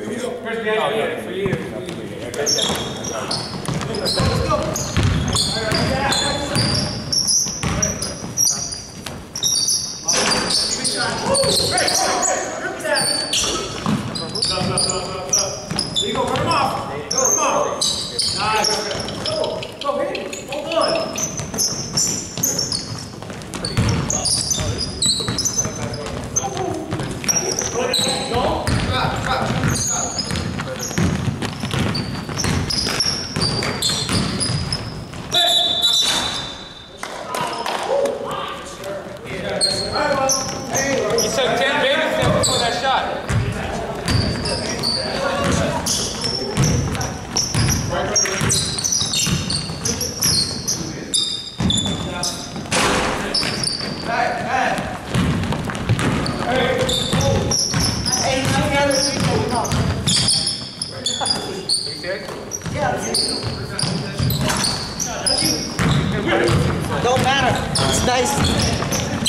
yeah, for you. Let's go. There you go, run him off. Run him off. Nice. Go, hit him. Hold on. You took 10 babies there before that shot. Don't matter. It's nice.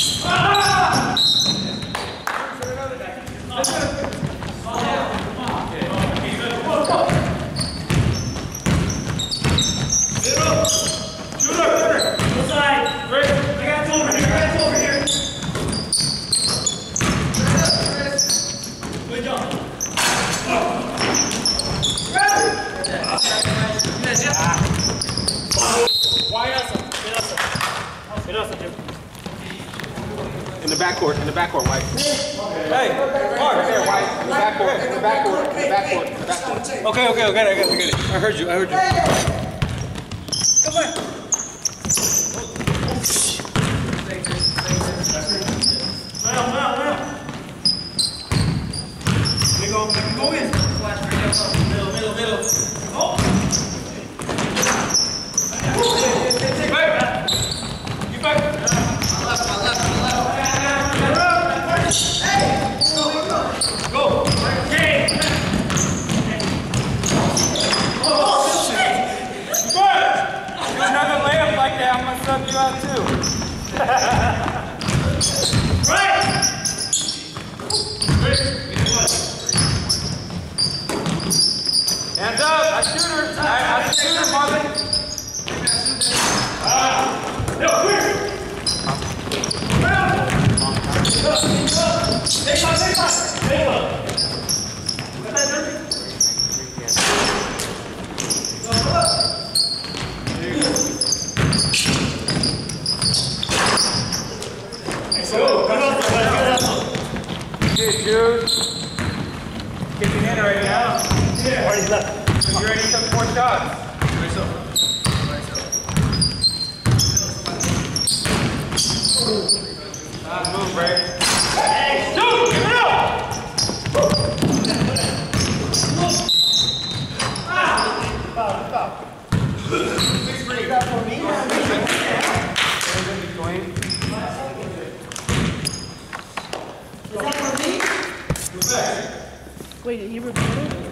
In the backcourt, White. Hey, Mark, right there, White. In the backcourt, in the backcourt, in the backcourt, in the backcourt. Okay, I got it. I heard you. Come on. Go in. Middle. Oh. You back. My left. Go! Okay! Oh, shit! Good! Do another layup like that, I'm gonna sub you out too. Right! Hands up! I shoot her, Marvin! No, clear! Take one. Dude. Getting in right now. Already left. You already took 4 shots. Move, Ray. Hey, dude, give it up! Stop. 6-3. Is that for me? Wait, did he repeat it?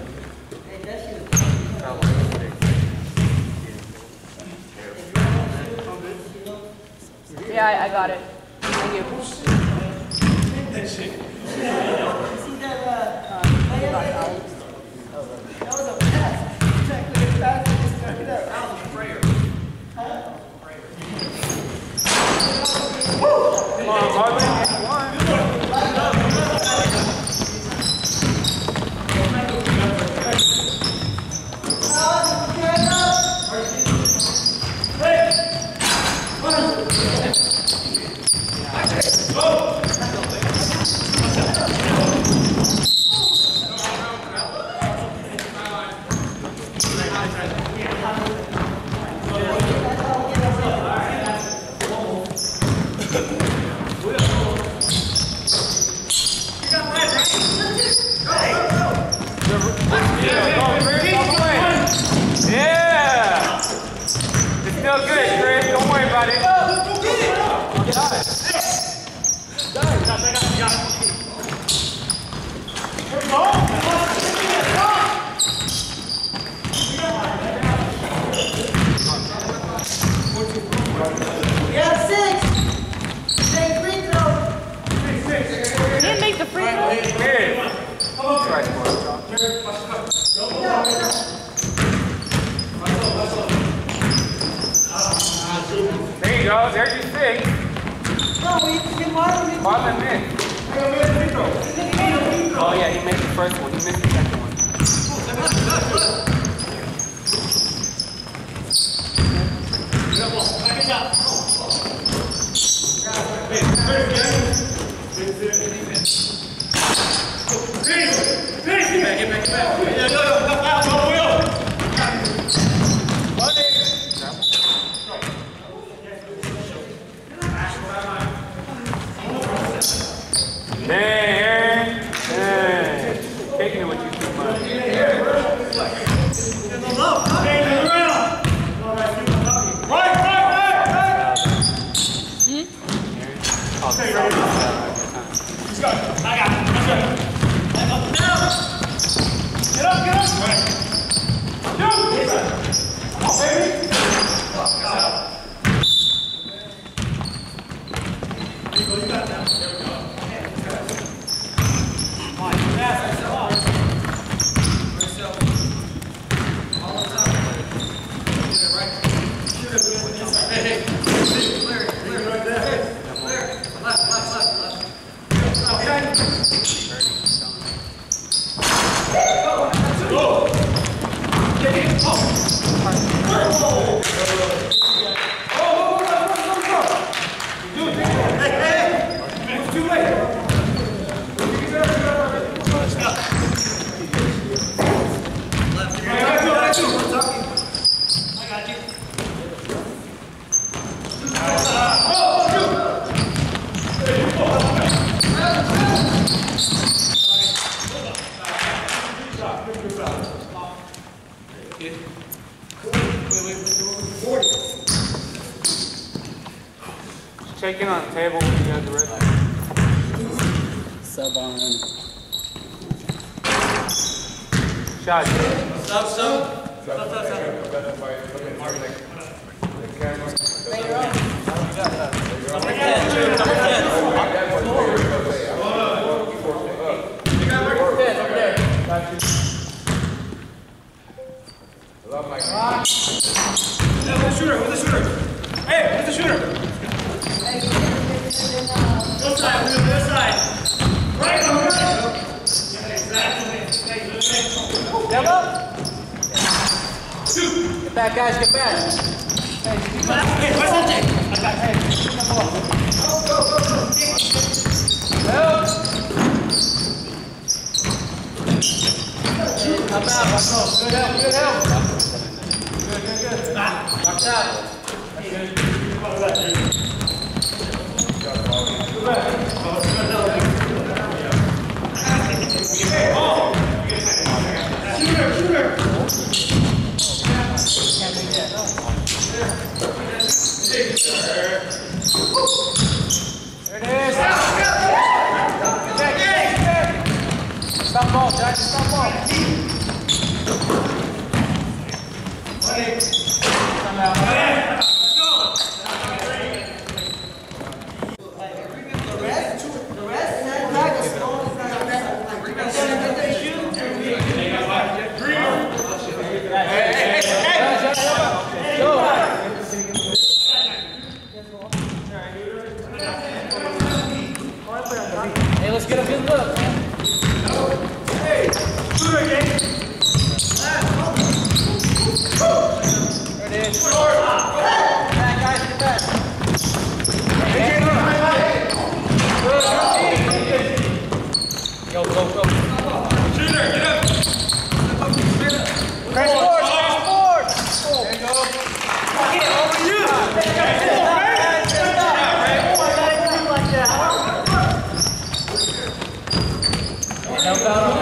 Yeah, I got it. Thank you. That was a pass. Exactly a pass. That was a prayer. Come on, Marvin. He didn't make the free throw. Come on. go. There's your six. No, we get Marlon. Marlon missed. Oh yeah, he missed the first one. He missed the second one. Taking it with you too much. Check in on the table when you guys are ready. Sub on. Shot. Stop. Who's the shooter? Hey, who's the shooter? Go side, go side. Right. Come up. Get back, guys, get back. Hey, where's OJ? I got hey. Go. Come out, let's go. Good help. Good. Watch out. Shooter. There it is. Stop ball, Jack. Stop ball. Come out. Hey, let's get a good look. Hey, shooter again. There it is. Back, guys, get back. Go. Shooter, get up. Press forward. There you go. Over you. Help out.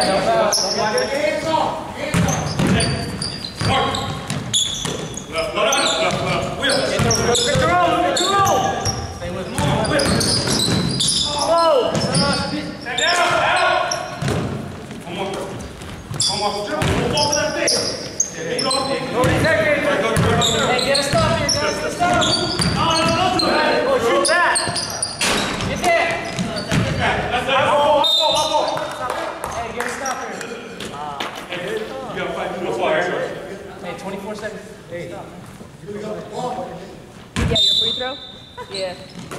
Get the roll. Stay with me. Whoa! Stand down. One more. Move off of that thing. Hey, get a stop here, guys. Get a stop. No. Oh, shoot that. Get there. That's it. I'll go. Hey, get a stop here. You got 5 minutes fire. Hey, 24 seconds. Hey, stop. Yeah, your free throw? Yeah.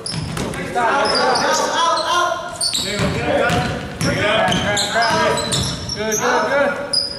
Good, good, good.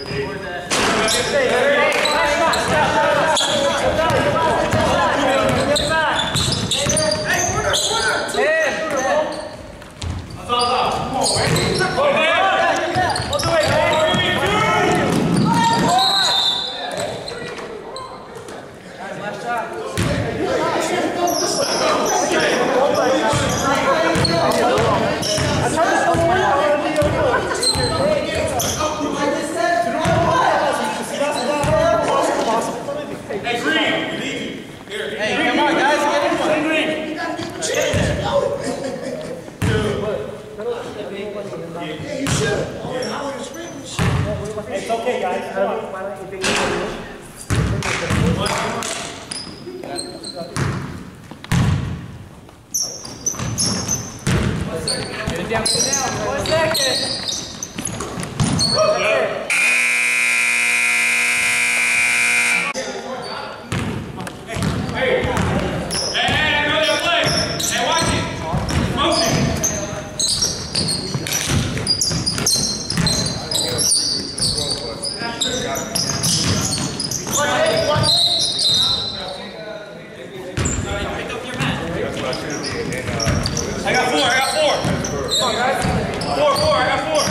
It's okay, guys. Why don't you think Get it down, 1 second. I got four. Come on, guys. Four. I got four.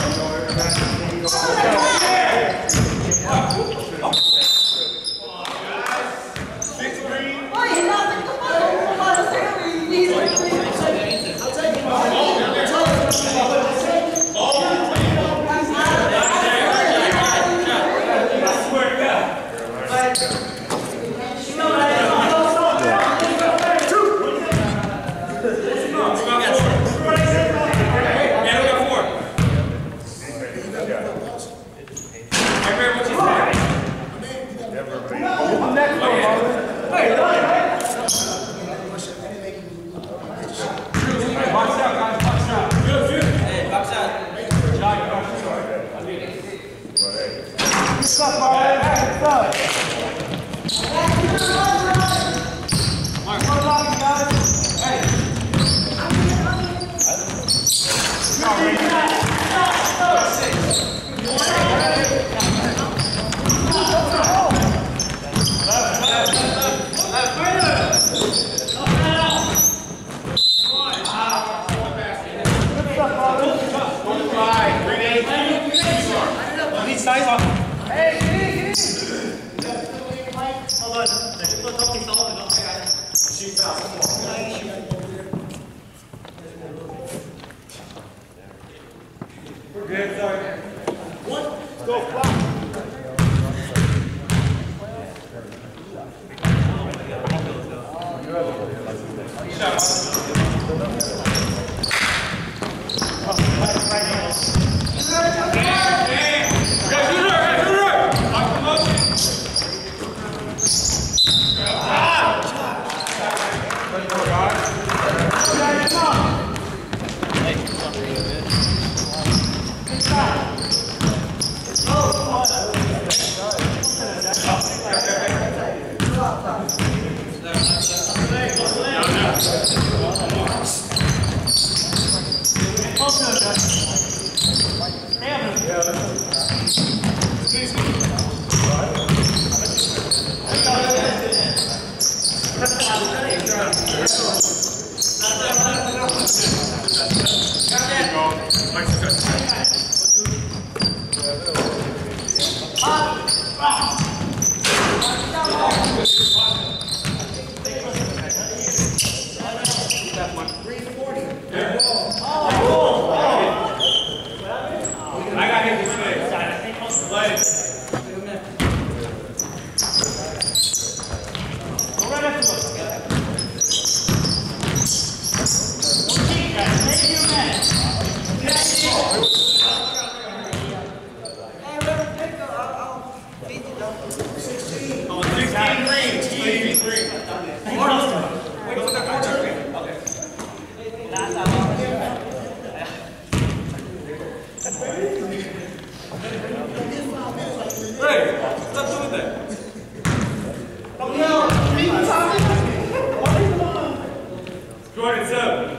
Jordan, sub.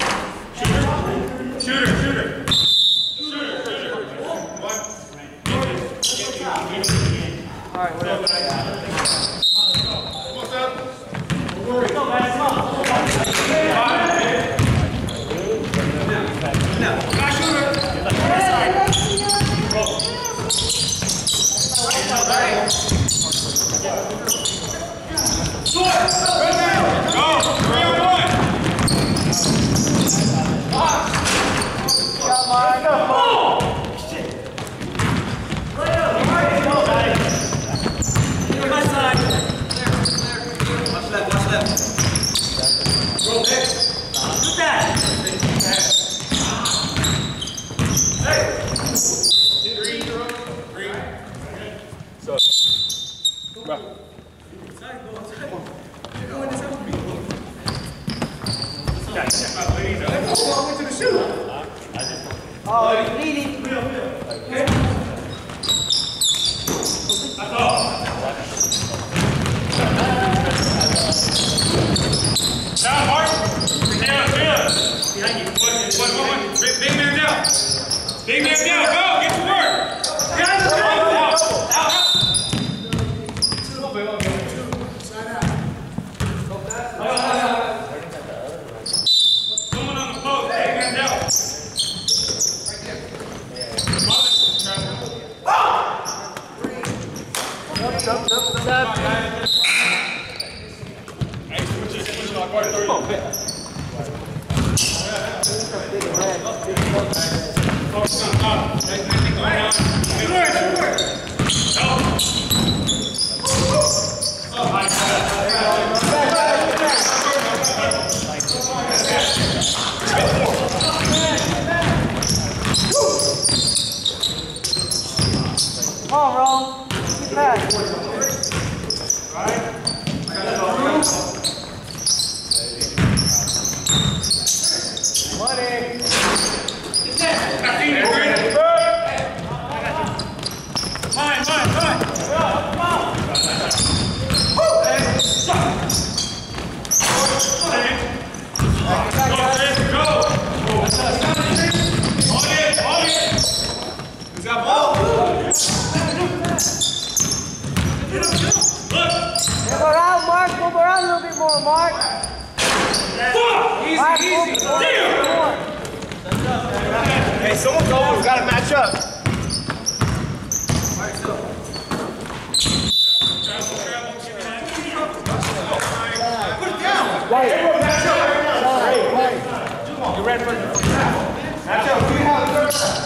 Shooter. All right, whatever. Down, Mark. Down. Big man down. Big man down. Go. Get to work. Out. Someone on the post. Big man down. Come on, Ron. Keep back. Move around, Mark. Move around a little bit more, Mark. Easy. Hey, someone's over. We gotta match up. You ready for the Match up. We have a third.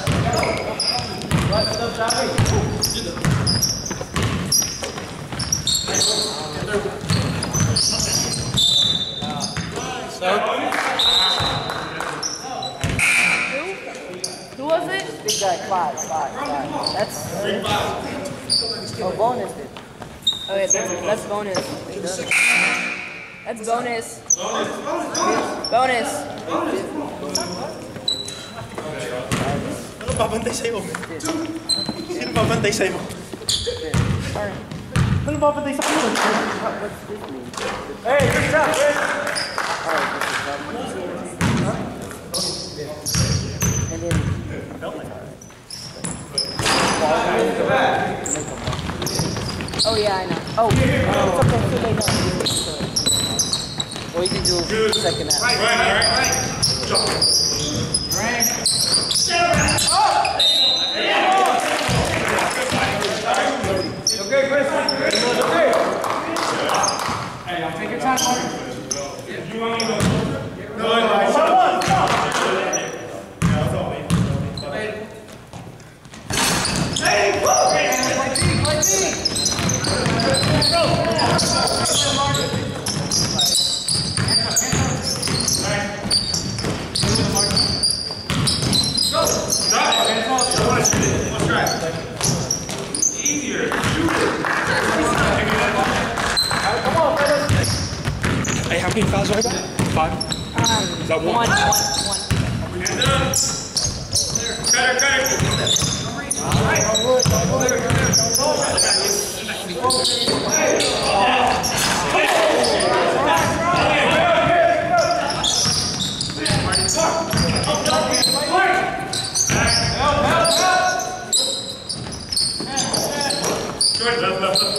Who was it? Big guy, five. That's bonus. Oh yeah, that's bonus. That's bonus. Bonus. Ano babantay sa'yo? Sino babantay sa'yo? Ano babantay sa akin? Hey, good job, Chris! And then oh yeah, I know. Oh, it's okay. Too late now. Or you can do second half. Okay, Chris. Okay. Hey, y'all take your time, Mark. You want me to Hey, how many fouls are there? 5? Is that one? One.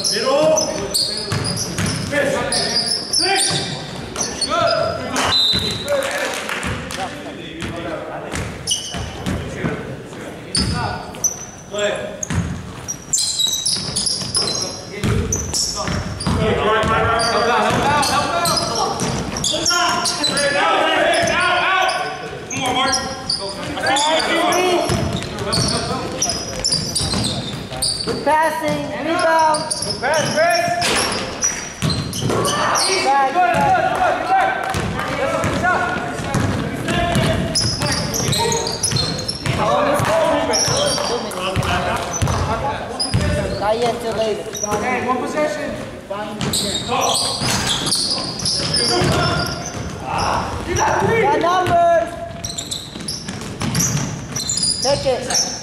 Good passing, rebound. Good pass, Chris. Back, back. Not yet till later. Okay, one possession. You got three. Got numbers. Take it.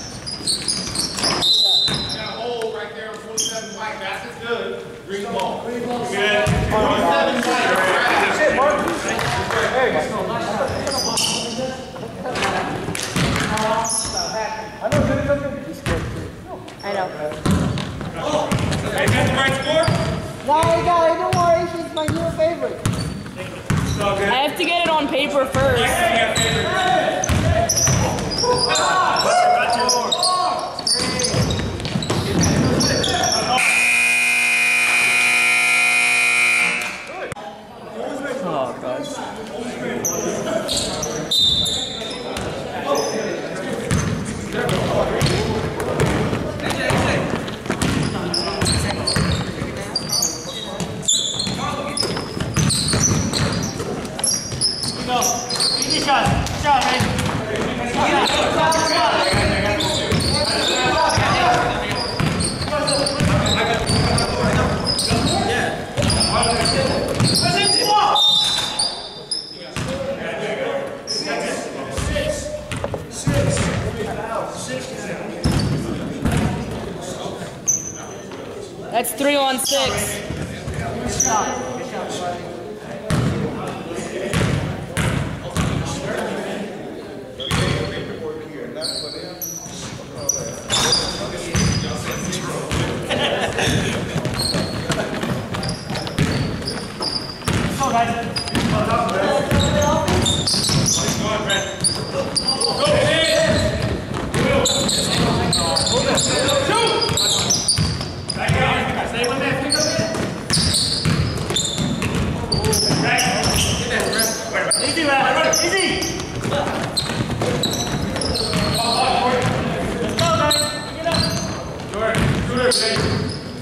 I know. Hey, got the right score? No, don't worry. She's my new favorite. I have to get it on paper first. Oh, God. Easy shot, man. That's 3 on 6. Easy, man. Easy. Let's go, guys. Pick it up. Jordan, do it, baby.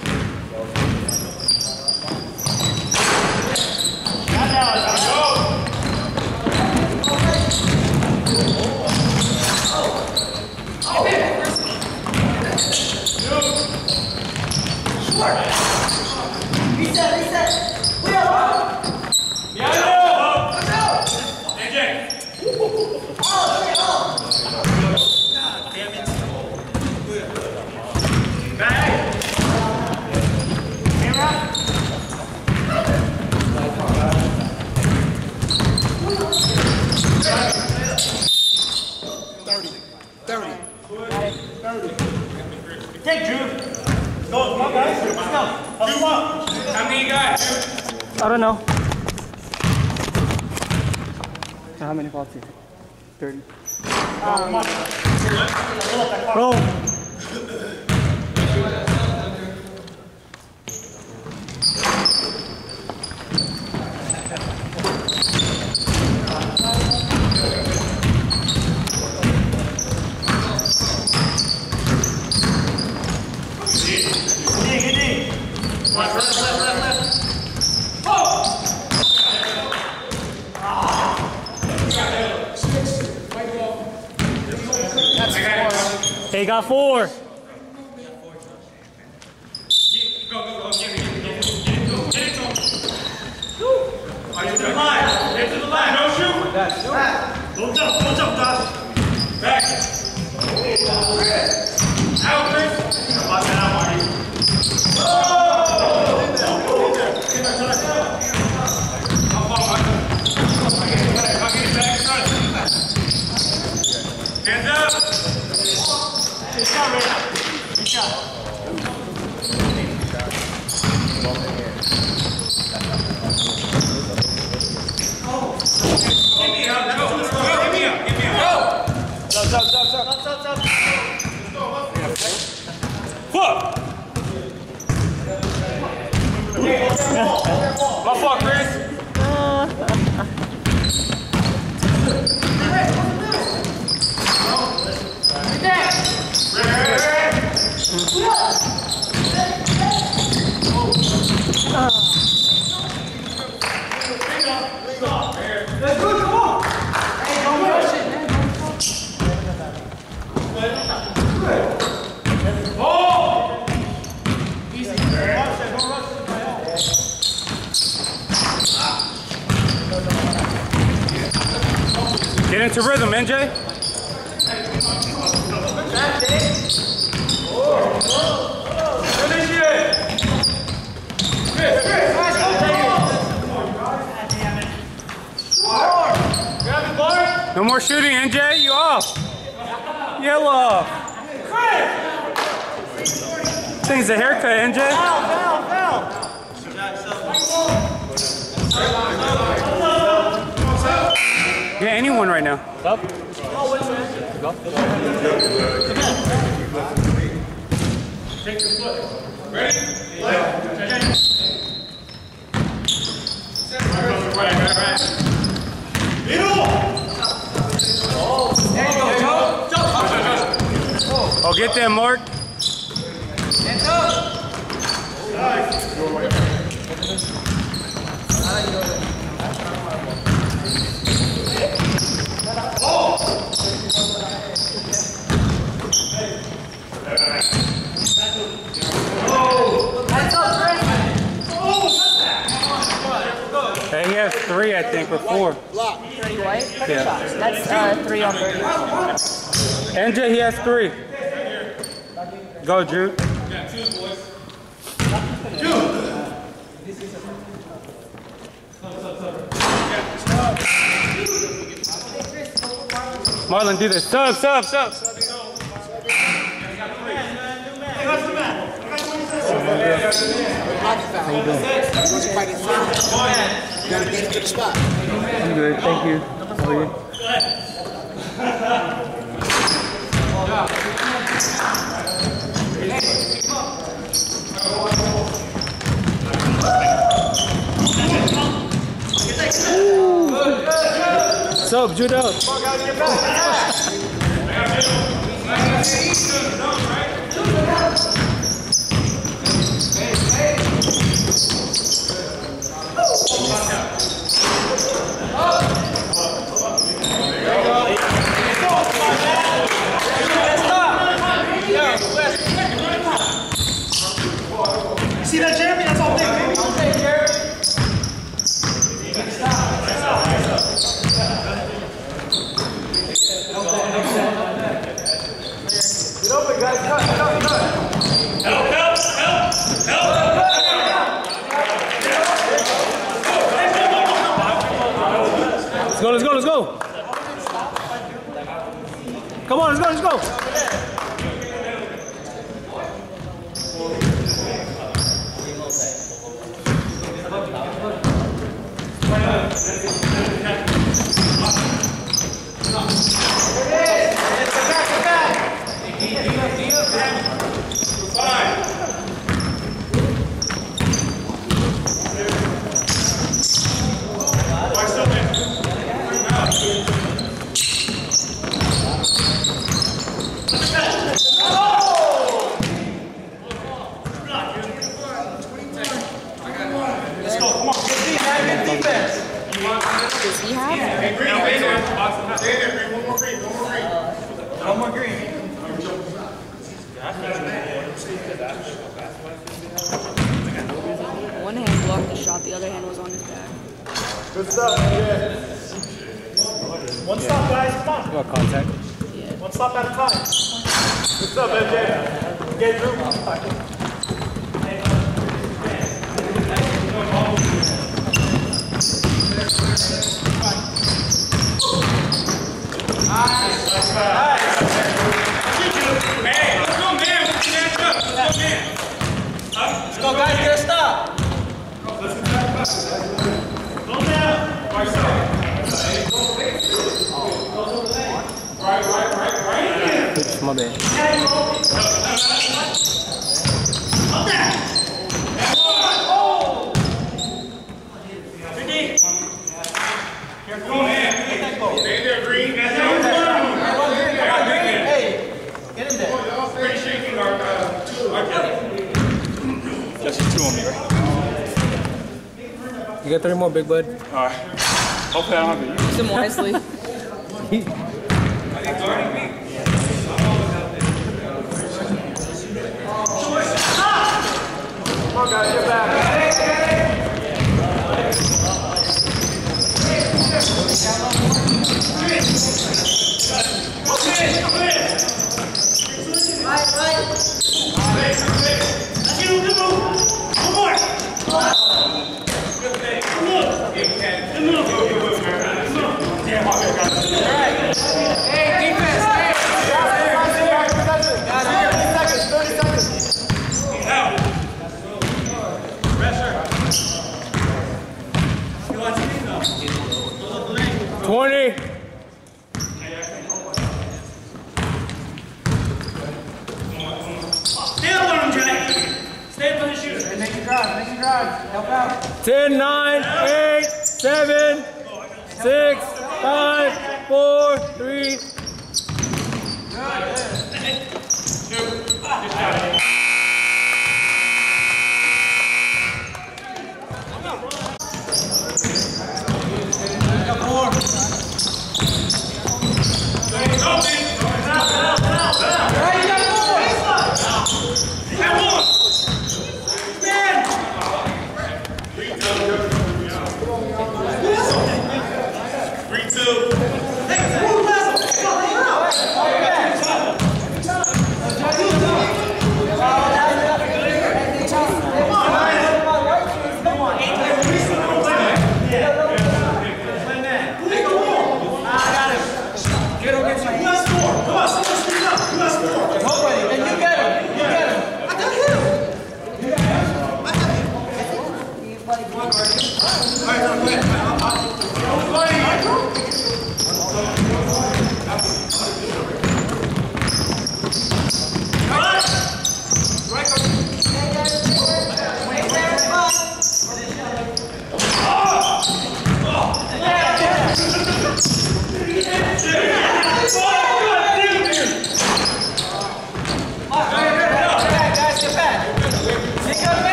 Got that one. Go. Reset. We are up. Take Drew. Go, come on, guys. Let's go. Hustle up. How many you got, dude? I don't know. How many balls is it? 30. Bro. They got 4. Go, get it to him. Get to the line. Get to the line. No shoot. Don't jump, Josh. Back. Out, Chris. Watch that out, Marty. I'll get it back in front. Hands up. Good shot, man. Good shot. Stop. Fuck! My fault, Chris. Let's go, come on! Hey, don't rush it, man. Oh! Easy. Don't rush it. Get into rhythm, NJ. No more shooting, NJ. You off. Yellow. Thing's a haircut, NJ. Yeah, anyone right now. Up. Take your foot. Ready? Right. Oh, get that, Mark. Hey, he has 3, I think, or 4. 3 white? Yeah. That's 3 on 30. NJ, he has 3. Go, Jude. Yeah, 2 boys. 2. Marlon, do this. Sub. You gotta get into the spot. I'm good, thank you. How are you? Sub, Jude up. See that, Jeremy? That's all big, baby. Okay, Jeremy. Get open, guys. Cut. Help. Let's go. Come on, let's go. Does he have? One more green. One hand blocked the shot, the other hand was on his back. Good stuff, yeah. One stop, guys. Come on. What contact? Yeah. One stop at a time. Good stuff, MJ. Get through. Let's go, guys. Get a stop. Go down. Right side. Right. My bad. Stay there, Green. That's how Hey, get in there. pretty shaky, our Just 2 on me, right? You got 3 more, big bud. All right. Hopefully I don't have to use Use them wisely. Come on, guys, get back. Stay up on the shooter. Make it drive, help out. 10, 9, 8, 7, 6, 5, 4, 3.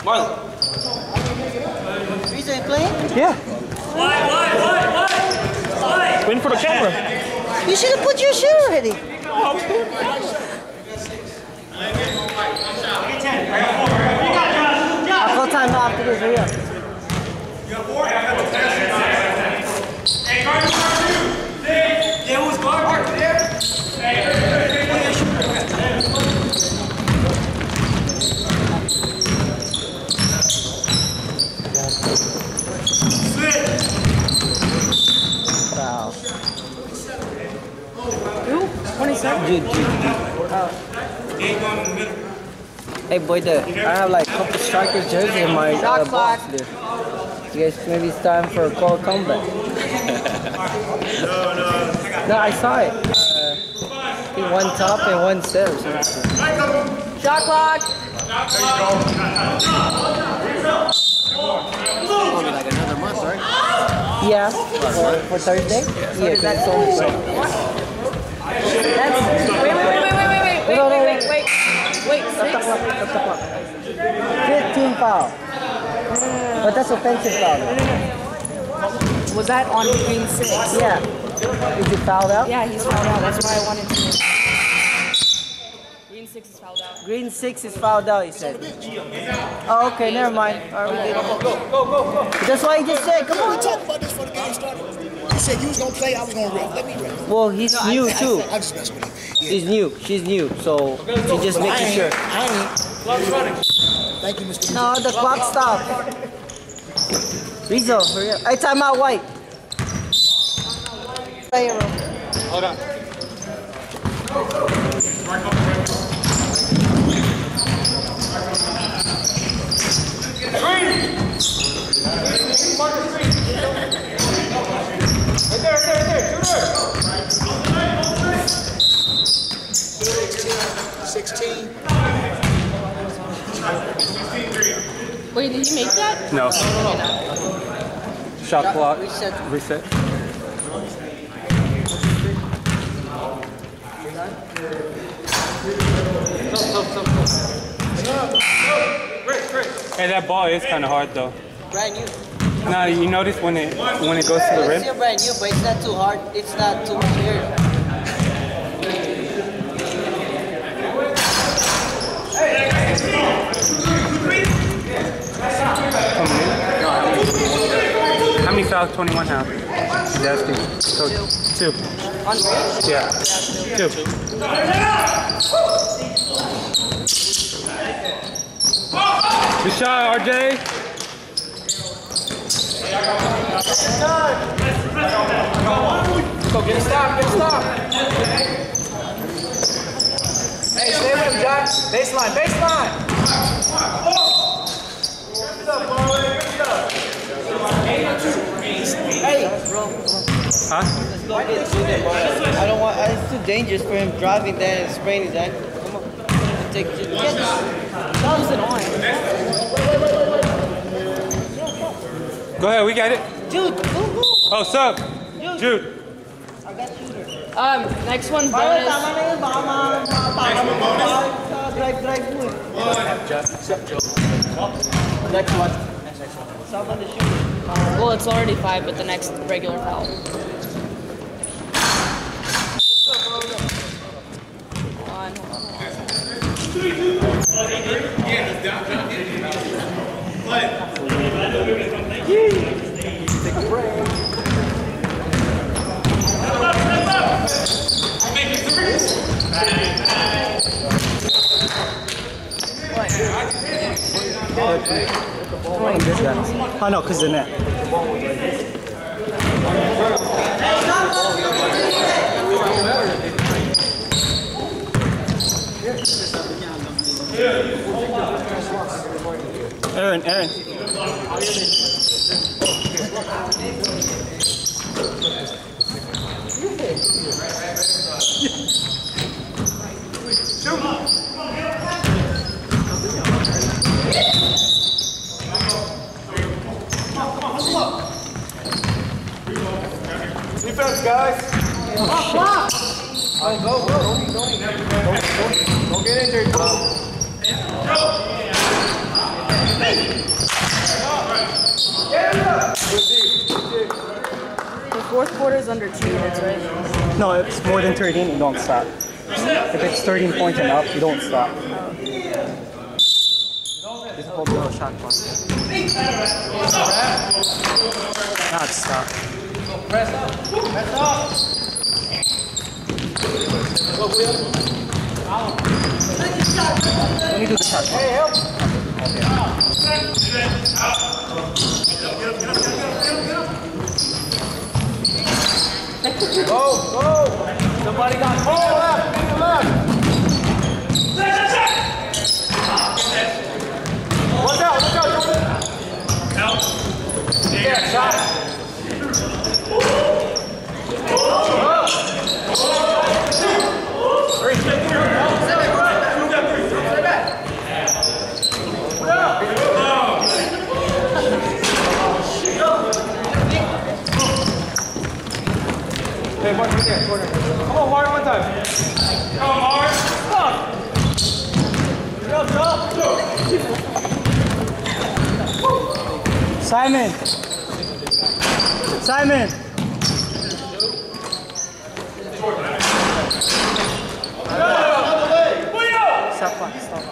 Marlon. Reason you playing? Yeah. Why? Waiting for the camera. You should have put your shoe already. Get 10. I'll call time out after this. Hurry up. You got 4? Hey, guard 2. Yeah, who's guard? Mark, there. Foul. 27? Dude. Hey, boy, I have like a couple strikers jersey in my Shot clock. box, dude. You guys, maybe it's time for a call comeback. No, I saw it. I think one top and one set or something. Shot clock. Only like another month, right? Yeah, for Thursday? Yeah, that's only so. That's, wait, 6? 15 foul. But that's offensive foul. Was that on green 6? Yeah. Is he fouled out? Yeah, he's fouled out. That's why I wanted to. Green 6 is fouled out. Green 6 is fouled out, he said. Oh, okay, never mind. All right, go. That's what he just said. Come We on. talked about this before the game started. You said you was gonna play, I was gonna ref. Let me ref. Well, he's new too. I just messed with you. Yeah. He's new. She's new. So he just making sure. I ain't. Thank you, Mr. No, the clock stopped. Rizzo, hurry up. Hey, time out, White. Hold on. Wait, did he make that? No. Shot clock. Reset. Hey, that ball is kind of hard though. Brand new. Now you notice when it goes to the It's rim. still brand new, but it's not too hard. It's not too weird. How many fouls 21 have? He's asking. So, 2. On green? Yeah. 2. Good shot, RJ. Go get a stop. Hey, stay with him, John. Baseline. Hey, Huh? I don't want. It's too dangerous for him driving there and spraying his ankle. Come on, take it. That was annoying. Go ahead, we got it. Dude, go. Oh, sub. Jude. I got shooter. Next one's bonus. Next one. Stop on the shooter. Well, it's already 5, but the next regular foul. Hold on. Oh no, because of that. Aaron. defense, guys. Go. Don't get injured. The fourth quarter is under 2 minutes, right? No, if it's more than 13, you don't stop. If it's 13 points and up, you don't stop. It's called no shot clock. Not stop. Press up. Press up. Let me do the shot clock. Hey, help. Go, go. Somebody got left. Left. Watch out, Jordan. Help. Yeah, shot. Hey, Mark, right there, corner. Come on, Mark, one time. Come on, Mark. Simon! Simon! Stop clock, stop.